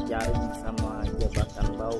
jaring sama jebakan bau.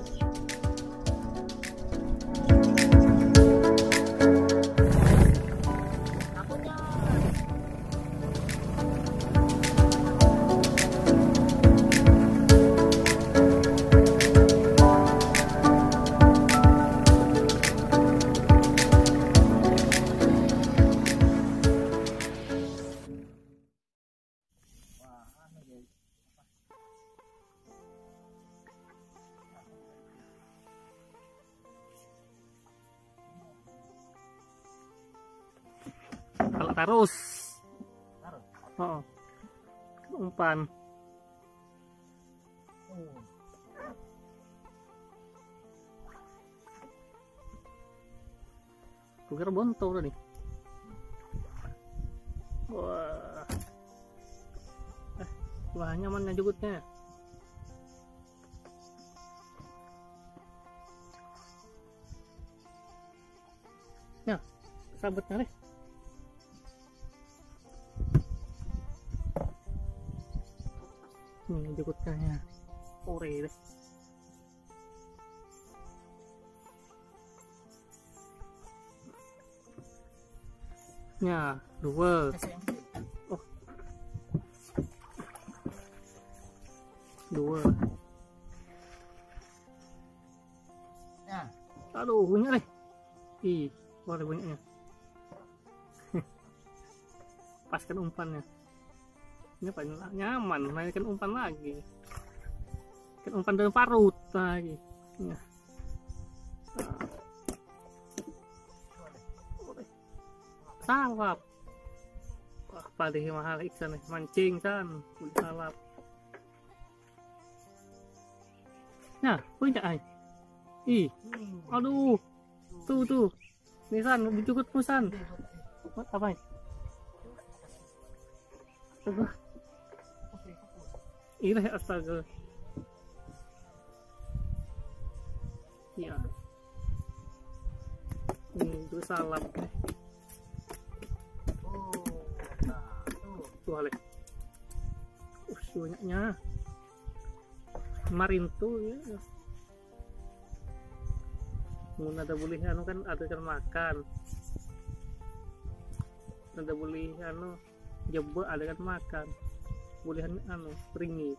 Kalau tarus, oh, umpan. Gue kira bonto tadi. Wah, wah nyamannya jugutnya. Ya, sabutnya deh. Jugutnya ore deh. Ya, dua. Oh. Dua. Ya. Aduh, banyak deh. Ih, boleh banyaknya. Paskan umpannya. Ini apa nyaman, mainkan umpan lagi. Kan umpan dalam parut lagi. Ya. Salap. Wah, pada mahal ikan nih, mancing san, salap. Nah, punya ay. Ih, aduh, tuh, nih san, dijukut musan. Apa ini? Astaga. Ini astaga. Ya. Itu salap. Tuh ale. Banyaknya. Kemarin tuh ya. Mun ada boleh anu kan ada kan makan. Ada boleh anu jebak ada kan makan. Boleh anu ringi.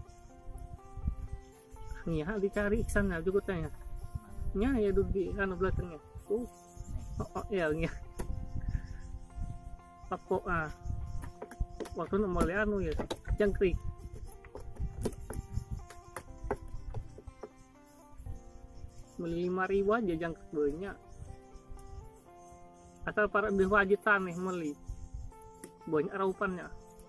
Nya dicari sana juga tanya. Nya ya duduk di anu belakangnya. Oh ya nya. Papo waktu mau anu ya jangkrik. Beli 5.000 aja jangkrik banyak. Asal para wajib taneh meli. Banyak raupannya.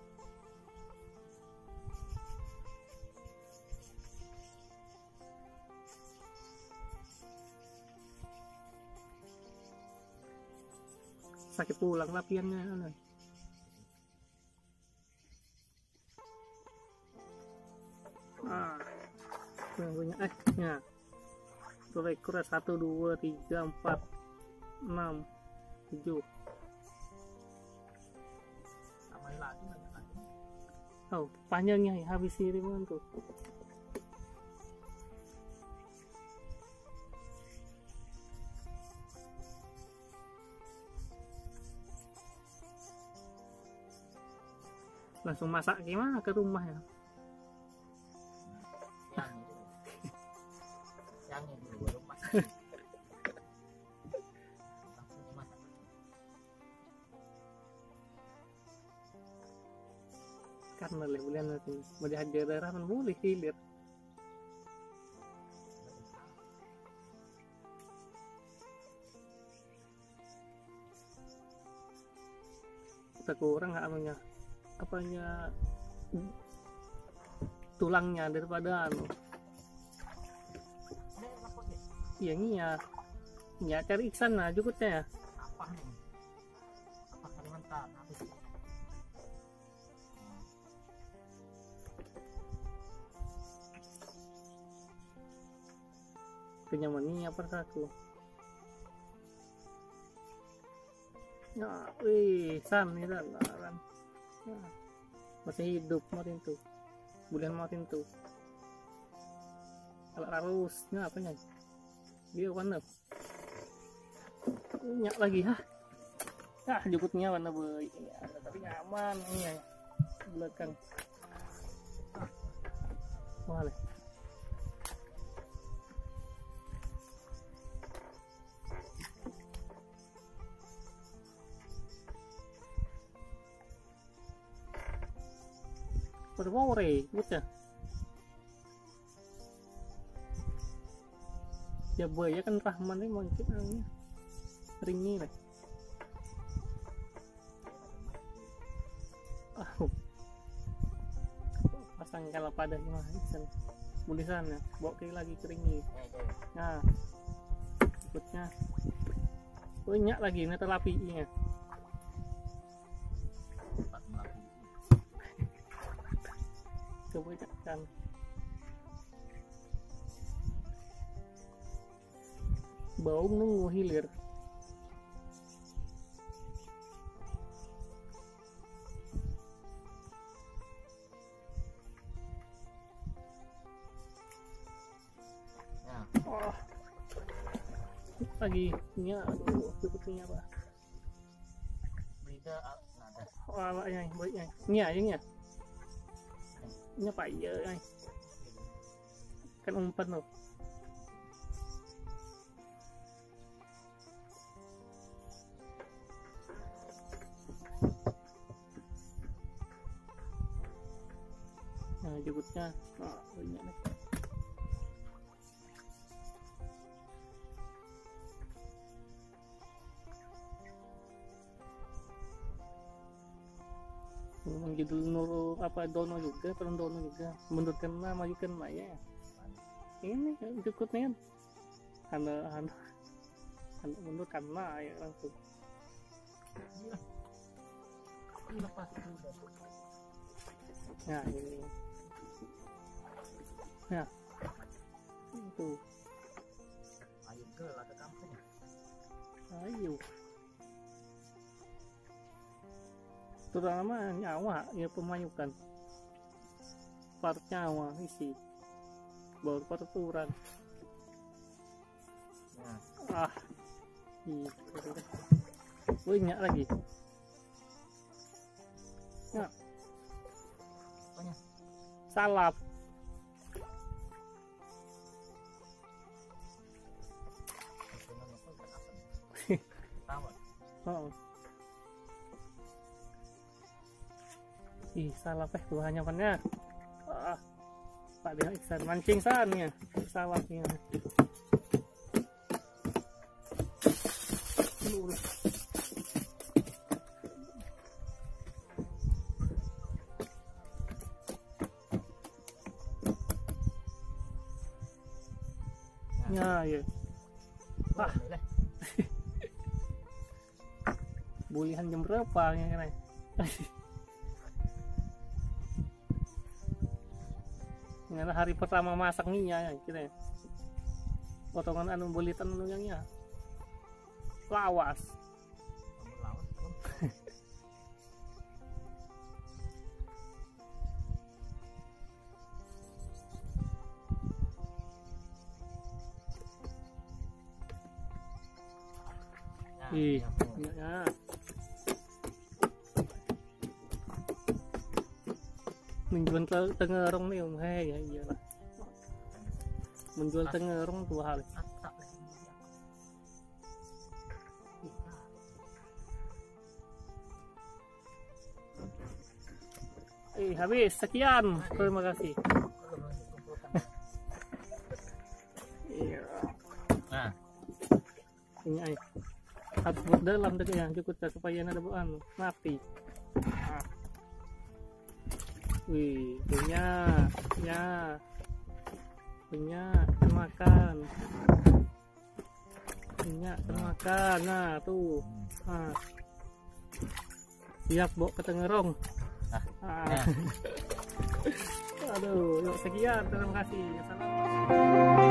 Sakit pulang lapiannya. Punya ya. Tuh ekor 1, 2, 3, 4, 6, 7. Tambah lagi banyak lagi. Oh, panjangnya ya habis kiriman tuh. Langsung masak gimana ke rumah ya? Yang ini baru masak. Langsung dimasak. Karena bulan nanti mau dihajar darah kan boleh hilir. Kita kurang nggak anunya, apanya tulangnya daripada anu. Iya nya cari ikan lah cukupnya ya. Apa nih? Apa Kalimantan habis. Kenyamannya apa satu? Nah, wih, san nih san. Masih hidup kemarin tuh. Bulan kemarin tuh. Kalau harusnya apanya dia warna minyak lagi jukutnya warna boy ya, tapi nyaman ini ya belakang boleh bermore betul ya boy ya kan Rahman ini mungkin angin ringnya lah pasang kalau pada mah tulisan ya bawa kayak lagi keringnya nah ikutnya banyak lagi ini terapinya coba kan bau nunggu hilir lagi nya aduh sebetulnya apa beda nada awalnya baiknya nya aja nya pak iya kan umpan loh nah jemputnya banyak nih gitu nuru apa dono juga peran dono juga menurutkan majukan ya ini cukupnya anda menurutkan ya langsung lepas nah ini ya itu ayo ke lada kampung ayo terutama nyawa ya pemayukan part nyawa isi baru peraturan banyak lagi ya banyak salap salah buahnya pannya Pak dia iksan mancing sannya salapnya ya bulihan jam berapa ya kan ini hari pertama masak nih ya kita potongan anu bulitan anu yang lawas ya menjual tengerong nih ya iyalah menjual tengerong dua hal habis sekian terima kasih nah ini harus buat dalam deh yang cukup supaya ada buan mati wih punya makan nah tuh siap bawa ke tengerong aduh yuk sekian terima kasih assalamualaikum